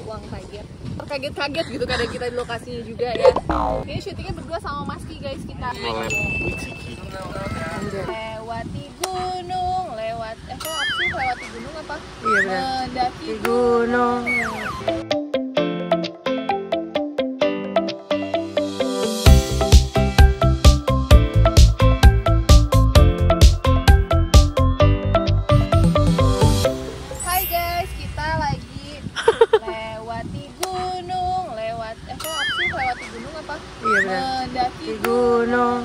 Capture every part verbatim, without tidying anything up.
uang kaget. Terkaget-kaget gitu kadang kita di lokasinya juga ya. Ini syutingnya berdua sama Mas Ki guys kita. Lewati gunung, lewat eh kok apa sih lewati gunung apa? Iya benar. Mendaki gunung. Hai guys, kita lagi lewati gunung, lewat eh kok apa sih lewati gunung apa? Iya benar. Mendaki gunung.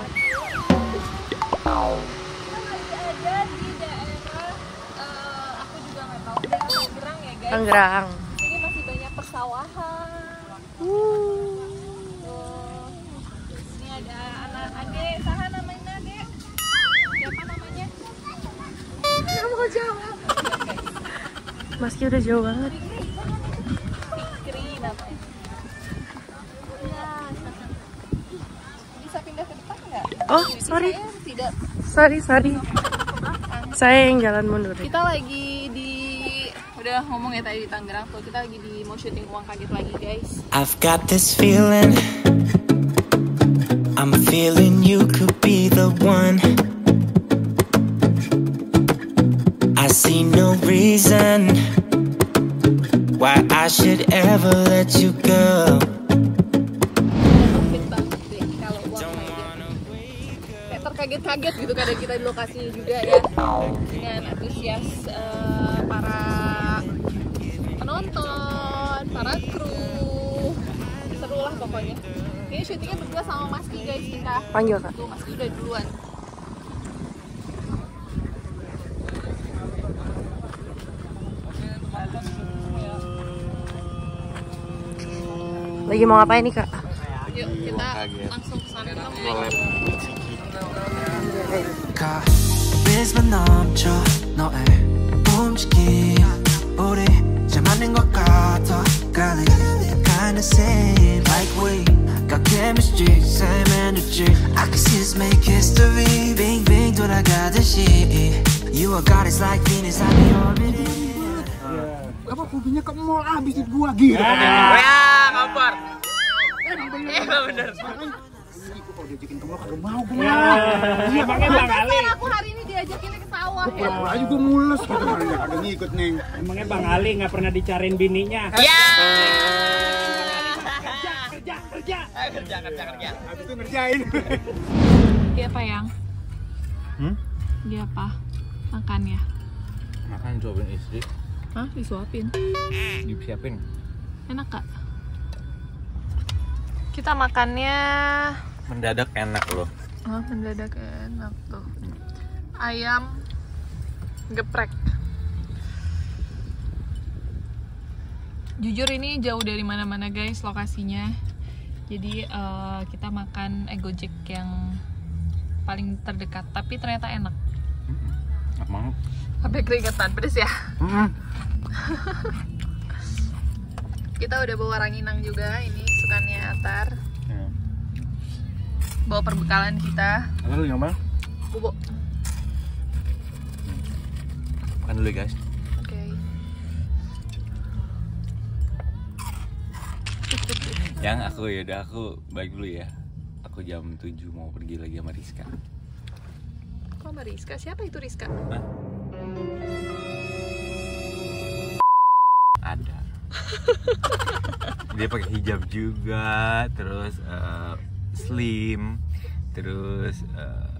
Ada di daerah uh, aku juga nggak tahu daerah Tangerang ya guys. Tangerang. Ini masih banyak persawahan. Uh. Tuh. Ini ada anak Ade, saha namanya Ade? Siapa namanya? Nggak mau jawab. Mas Ki udah jauh banget. Fikri namanya. Ya. Bisa pindah ke depan nggak? Oh sorry, Saya tidak. sorry sorry. Saya yang jalan mundur. Kita lagi di udah ngomong ya tadi di Tangerang tuh, kita lagi di mau syuting uang kaget lagi guys. I've got this feeling, I'm feeling you could be the one. I see no reason why I should ever let you go. Fit banget deh kalau uang kaget. Kayak terkaget-kaget gitu kadang kita di lokasinya juga ya. Dengan antusias uh, para penonton, para kru, seru lah pokoknya. Ini syutingnya berdua sama Mas Ki guys kita. Panggil kak. Tuh Mas Ki udah duluan. Lagi mau ngapain nih kak? Yuk kita langsung kesana dong. 카리스마 넘쳐 너의 움직임 우리 잘 맞는 것 같아 Girl, kinda same like we got chemistry, same energy I can see us make history Bing bing 돌아가듯이 You are goddess like Venus, I'm the orbit. Apa hobinya ke mall abis itu gua gitu. Ya, kabar. Eh, bener. Kalau diajakin ke mall kagak mau gua. Iya, makanya Bang Ali. Aku hari ini diajakinnya ke sawah ya. Pura-pura aja gua mules gitu kagak ngikut nih. Emangnya Bang Ali nggak pernah dicariin bininya? Ya. Kerja, kerja, kerja. Kerja, kerja, kerja. Habis itu ngerjain. Dia apa yang? Hmm? Dia apa? Makan ya? Makan cobain istri, Hah? Disuapin? disiapin. Enak gak? Kita makannya Mendadak enak loh. oh, mendadak enak tuh. Ayam geprek. Jujur ini jauh dari mana-mana guys lokasinya. Jadi uh, kita makan Egojek yang paling terdekat, tapi ternyata enak. Enak banget. Sampai keringetan, pedes ya. Kita udah bawa ranginang juga, ini sukannya Atar. Ya. Bawa perbekalan kita. Apa lu nyoba? Bubuk. Makan dulu ya guys. Oke. Yang aku ya udah aku balik dulu ya. Aku jam tujuh mau pergi lagi sama Rizka. Kok sama Rizka? Siapa itu Rizka? Hah? Ada. Dia pakai hijab juga, terus uh, slim, terus uh,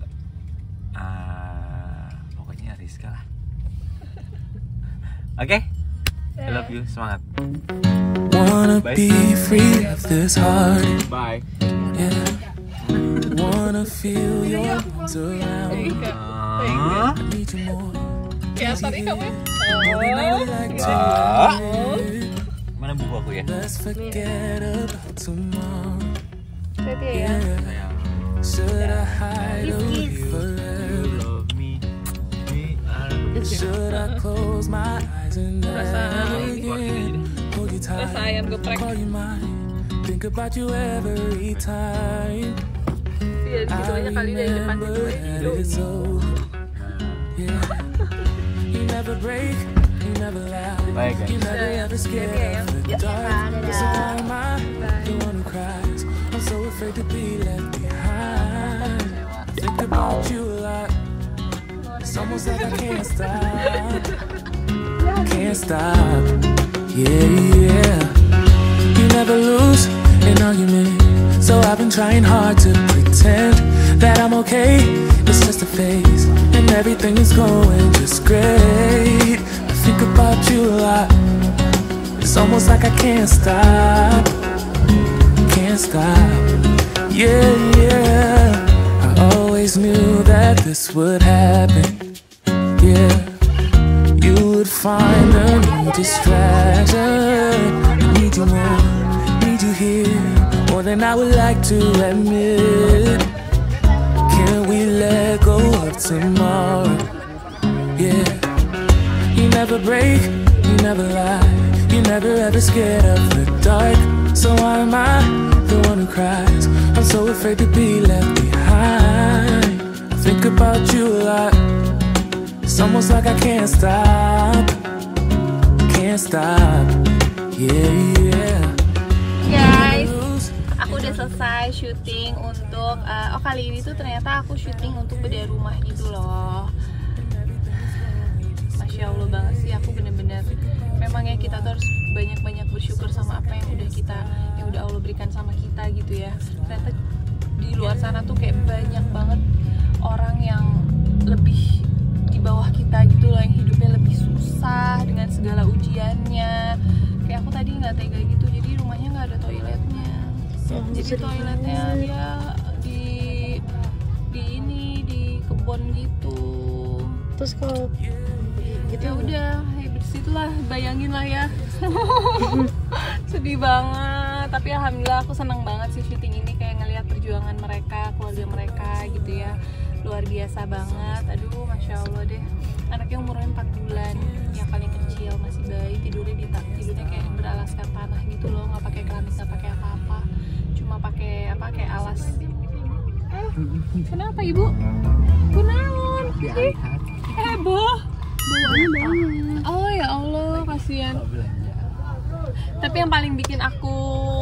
uh, pokoknya Rizka lah. Oke, okay? I love you, semangat. Wanna Bye. be free of this heart. Bye. Yeah. Wanna feel your arms around me. Uh, I need you more. Ya, tadi kamu. Really like to Ah. live. Mana buku aku ya? Let's forget about tomorrow. Tadi ya. Sayang. Should I hide away forever? Love me, me are Should I close my eyes and Rasa never ini. again hold you Rasa tight, ayam geprek. call you mine, think about you every time. Iya, gitu aja kali dari depan itu. that it's over. Yeah. You never break, you Bye guys. Ya, ya. Ya, dadah. I'm so afraid to be left behind. Think about you a lot. It's almost like I can't stop. Can't stop. Yeah, yeah. You never lose an argument, so I've been trying hard to pretend that I'm okay. It's just a phase, and everything is going just great. I think about you a lot. It's almost like I can't stop. Can't stop. Yeah, yeah. I always knew that this would happen. Yeah. You would find a new distraction. I need you more, need you here, more than I would like to admit. Can we let go of tomorrow? Yeah. You never break, you never lie, you never ever scared of the dark. So why am I the one who cries? I'm so afraid to be left behind. I think about you a lot. It's almost like I can't stop. Can't stop. Yeah, yeah. Guys, aku udah selesai syuting untuk uh, oh kali ini tuh ternyata aku syuting untuk bedah rumah gitu loh. Masya Allah banget sih, aku bener-bener memangnya kita tuh harus banyak-banyak bersyukur sama apa yang udah kita yang udah Allah berikan sama kita gitu ya. Ternyata di luar sana tuh kayak banyak banget orang yang lebih di bawah kita gitu loh, yang hidupnya lebih susah dengan segala ujiannya. Kayak aku tadi nggak tega gitu, jadi rumahnya nggak ada toiletnya. Jadi toiletnya dia di di ini di kebun gitu. Terus kalau Gitu ya udah, ya disitulah, bayangin lah ya. Sedih banget, tapi alhamdulillah aku seneng banget sih syuting ini, kayak ngelihat perjuangan mereka, keluarga mereka gitu ya, luar biasa banget. Aduh, masya Allah deh, anaknya umurnya empat bulan, yang paling kecil masih bayi, tidurnya di tidurnya kayak beralaskan tanah gitu loh, nggak pakai keramik, nggak pakai apa-apa, cuma pakai apa kayak alas. Eh, kenapa ibu? Kunaon? Ih, heboh. Oh ya Allah, kasihan. Tapi yang paling bikin aku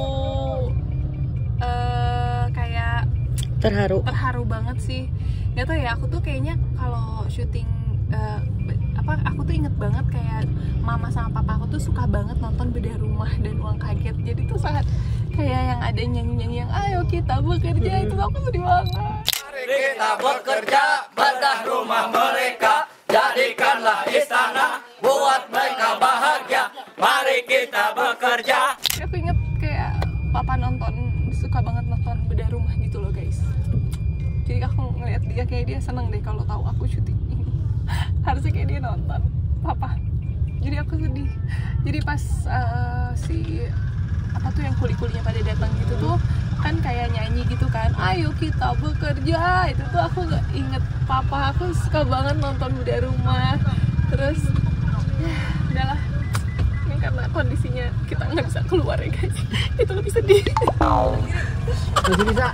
uh, kayak terharu terharu banget sih, nggak tau ya, aku tuh kayaknya kalau syuting uh, apa aku tuh inget banget kayak mama sama papa aku tuh suka banget nonton bedah rumah dan uang kaget. Jadi tuh saat kayak yang ada nyanyi-nyanyi yang ayo kita bekerja, itu aku sedih banget. Mari kita bekerja, bedah rumah mereka, jadikanlah istana, buat mereka bahagia. Mari kita bekerja. Aku inget kayak papa nonton, suka banget nonton bedah rumah gitu loh guys. Jadi aku ngeliat dia, kayak dia seneng deh kalau tahu aku syuting ini. Harusnya kayak dia nonton, papa. Jadi aku sedih. Jadi pas uh, si apa tuh yang kuli-kulinya pada datang gitu tuh kan kayak nyanyi gitu kan, ayo kita bekerja. Itu tuh aku gak inget papa, aku suka banget nonton bedah rumah. Terus ya udahlah, ini karena kondisinya kita nggak bisa keluar ya guys, itu lebih sedih. Masih bisa.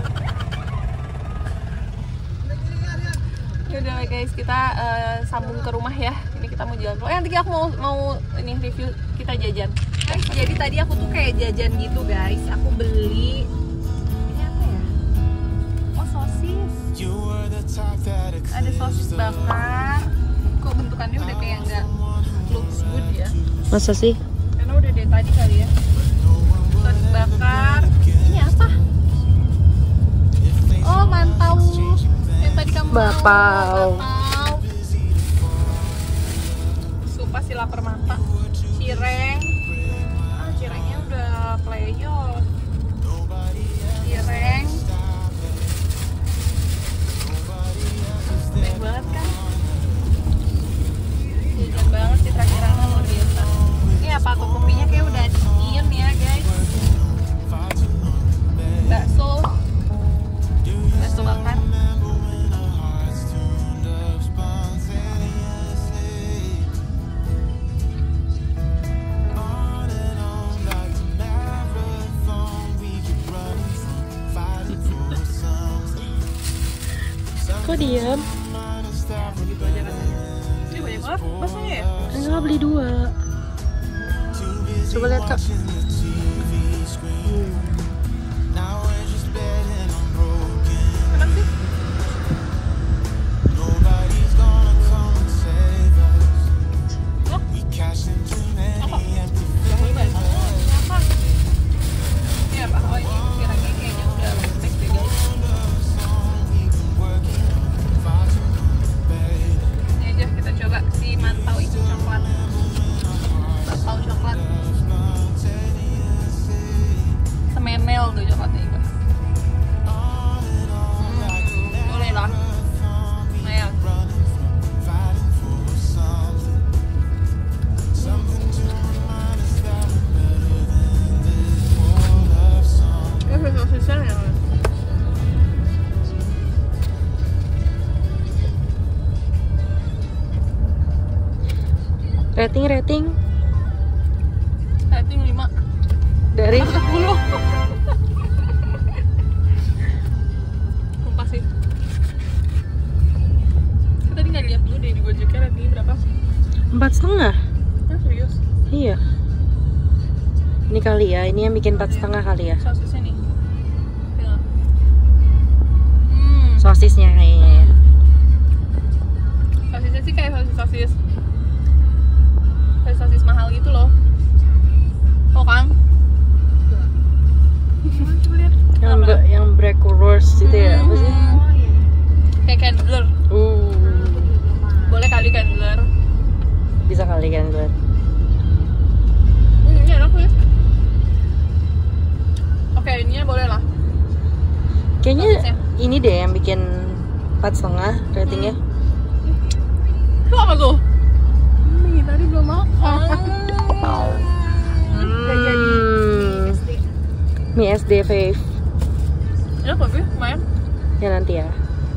Ya udah guys, kita uh, sambung ke rumah ya. Ini kita mau jalan. Oh, nanti aku mau mau ini review kita jajan. Guys, jadi tadi aku tuh kayak jajan gitu guys. Aku beli ini apa ya? Oh, sosis. Ada sosis bakar. Kok bentukannya udah kayak nggak looks good ya? masa sih? Karena udah dari tadi kali ya. Sosis bakar. Ini apa? Oh, mantau. Yang tadi kamu Bapau. Bapau. Sumpah sih lapar mata. Cireng. Ah, cirengnya udah playon. Cireng. Baik banget kan? Jajan banget sih, traktirannya luar biasa. Ini apa tuh, kopinya kayak udah dingin ya guys. Bakso. Bakso bakar. Kok diam? Gitu aja rasanya. Ini banyak banget. Masanya ya? Enggak, beli dua. Coba lihat Kak. Enak sih. Iya Pak, oh ini kira-kira kayaknya udah lembek deh guys. Ini aja kita coba si mantau itu coklat. Mantau coklat. Semenel tuh coklatnya juga. Hmm, boleh lah. Nah, ya, sosisnya ya. Rating rating Rating lima dari sepuluh. Sumpah sih. Kita tadi nggak lihat dulu deh di Gojeknya ratingnya berapa? empat setengah. Nah, serius? Iya. Ini kali ya, ini yang bikin empat setengah kali ya. Sosisnya nih. Ya. Hmm. Sosisnya kayaknya ya. Sosisnya sih kayak sosis sosis kayak sosis mahal gitu loh. Oh kan? Coba lihat. Yang Apa? be- yang breakfast itu ya, apa sih? Kayak candler. Uh, Boleh kali candler. bisa kali kan gue. Hmm, ini enak sih. Oke, ininya boleh lah. Kayaknya Sosisnya. ini deh yang bikin empat setengah ratingnya. Itu apa tuh? Mie, tadi belum makan. Hmm. Mie S D Fave Enak bagus, lumayan. ya nanti ya.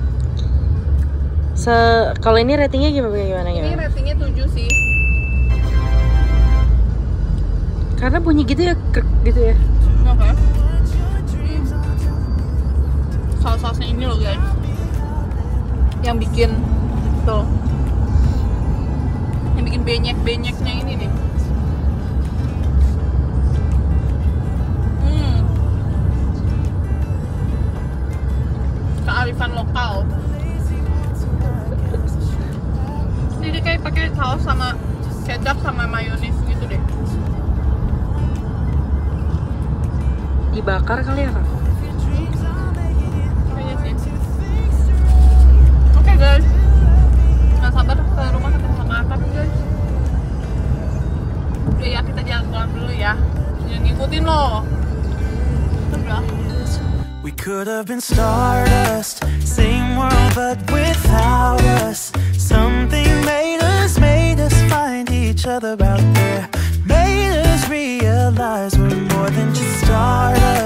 Se kalau ini ratingnya gimana gimana Ini gimana? ratingnya tujuh sih. Karena bunyi gitu ya, krek gitu ya. Oke. Saus-sausnya ini loh guys, yang bikin tuh, yang bikin benyek-benyeknya ini nih. Hmm. Kearifan lokal. Jadi kayak pakai saus sama kecap sama mayonis gitu deh. Dibakar kali ya Kak? Kayaknya sih. Oke guys, nggak sabar ke rumah kita bisa makan guys. Udah ya, kita jalan pulang dulu ya. Jangan ngikutin loh. Udah. We could have been stardust, same world but without us. Something made us, made us find each other out there. Made us realize we're more than just stardust.